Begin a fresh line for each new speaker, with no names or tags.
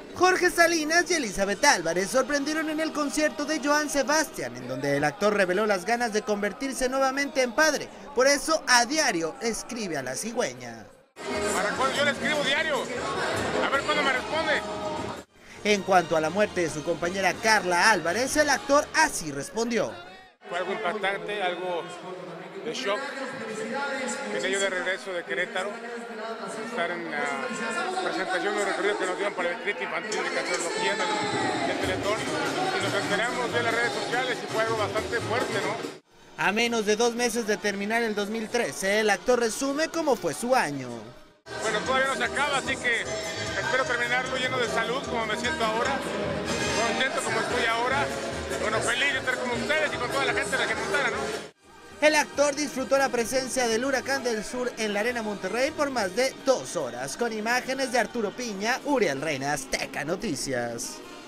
Jorge Salinas y Elizabeth Álvarez sorprendieron en el concierto de Johann Sebastian, en donde el actor reveló las ganas de convertirse nuevamente en padre. Por eso, a diario escribe a la cigüeña.
¿Para cuándo? Yo le escribo diario. A ver cuándo me responde.
En cuanto a la muerte de su compañera Carla Álvarez, el actor así respondió.
Fue algo impactante, algo de shock. Venía yo de regreso de Querétaro, estar en la presentación de recorrido que nos dieron para el crítico infantil de cancerología del Teletón, y nos enteramos de las redes sociales y fue algo bastante fuerte, ¿no?
A menos de 2 meses de terminar el 2013, el actor resume cómo fue su año.
Bueno, todavía no se acaba, así que espero terminarlo lleno de salud, como me siento ahora, contento como estoy ahora, bueno, feliz de estar con ustedes y con toda la gente de la que montara, ¿no?
El actor disfrutó la presencia del Huracán del Sur en la Arena Monterrey por más de 2 horas, con imágenes de Arturo Piña, Uriel Reina, Azteca Noticias.